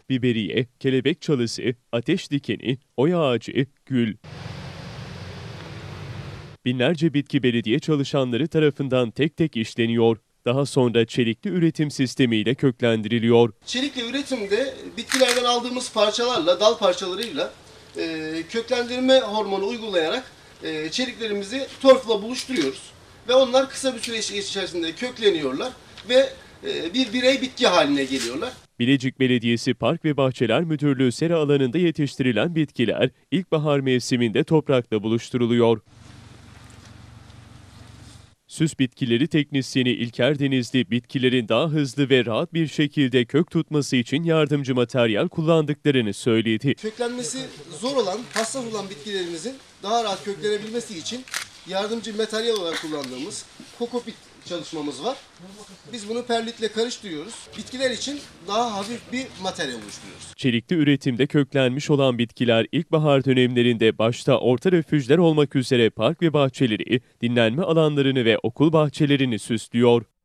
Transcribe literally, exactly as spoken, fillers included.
biberiye, kelebek çalısı, ateş dikeni, oya ağacı, gül. Binlerce bitki belediye çalışanları tarafından tek tek işleniyor. Daha sonra çelikli üretim sistemiyle köklendiriliyor. Çelikli üretimde bitkilerden aldığımız parçalarla, dal parçalarıyla e, köklendirme hormonu uygulayarak e, çeliklerimizi torfla buluşturuyoruz. Ve onlar kısa bir süreç içerisinde kökleniyorlar ve e, bir birey bitki haline geliyorlar. Bilecik Belediyesi Park ve Bahçeler Müdürlüğü sera alanında yetiştirilen bitkiler ilkbahar mevsiminde toprakla buluşturuluyor. Süs bitkileri teknisyeni İlker Denizli, bitkilerin daha hızlı ve rahat bir şekilde kök tutması için yardımcı materyal kullandıklarını söyledi. Köklenmesi zor olan, hassas olan bitkilerimizin daha rahat köklenebilmesi için yardımcı materyal olarak kullandığımız kokopit çalışmamız var. Biz bunu perlitle karıştırıyoruz. Bitkiler için daha hafif bir materyal oluşturuyoruz. Çelikli üretimde köklenmiş olan bitkiler ilkbahar dönemlerinde başta orta refüjler olmak üzere park ve bahçeleri, dinlenme alanlarını ve okul bahçelerini süslüyor.